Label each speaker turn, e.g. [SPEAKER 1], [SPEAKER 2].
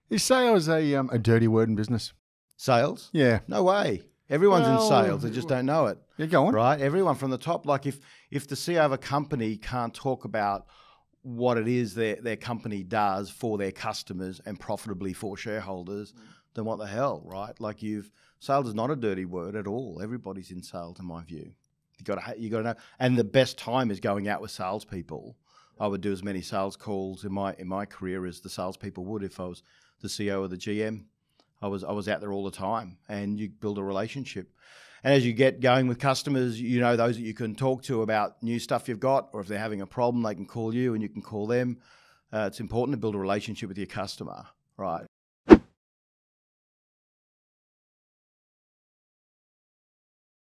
[SPEAKER 1] Is sales a dirty word in business?
[SPEAKER 2] Sales?
[SPEAKER 1] Yeah.
[SPEAKER 2] No way. Everyone's in
[SPEAKER 1] Well,
[SPEAKER 2] sales. They just don't know it.
[SPEAKER 1] Yeah, go on.
[SPEAKER 2] Right? Everyone from the top. Like if the CEO of a company can't talk about what it is their company does for their customers and profitably for shareholders, then what the hell, right? Like sales is not a dirty word at all. Everybody's in sales, in my view. You got to know. And the best time is going out with salespeople. I would do as many sales calls in my career as the salespeople would if I was the CEO or the GM. I was out there all the time, and you build a relationship. And as you get going with customers, you know those that you can talk to about new stuff you've got, or if they're having a problem, they can call you and you can call them. It's important to build a relationship with your customer, right?